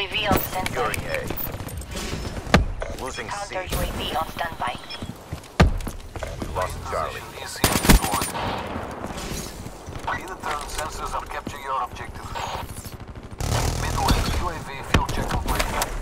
UAV on standby. Securing A. Losing C. Counter UAV on standby. We lost Charlie. Is here deployed. In-turn sensors are capturing your objective. Midway, UAV field check complete.